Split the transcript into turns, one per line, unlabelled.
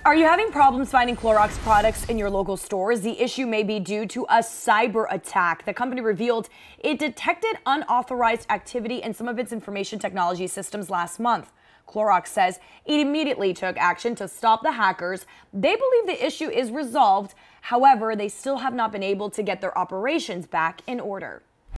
Are you having problems finding Clorox products in your local stores? The issue may be due to a cyber attack. The company revealed it detected unauthorized activity in some of its information technology systems last month. Clorox says it immediately took action to stop the hackers. They believe the issue is resolved. However, they still have not been able to get their operations back in order.